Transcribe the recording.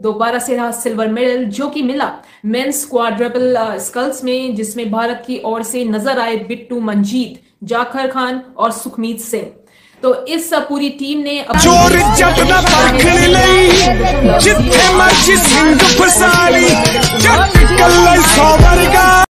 दोबारा से रहा सिल्वर मेडल, जो कि मिला मेंस क्वाड्रपल स्कल्स में, जिसमें भारत की ओर से नजर आए बिट्टू मंजीत, जाखर खान और सुखमीत सिंह। तो इस पूरी टीम ने चोर जपना पाखड़ लई जिथे मर्जी सिंह फसाली जट कल्ला सौ वर्गा।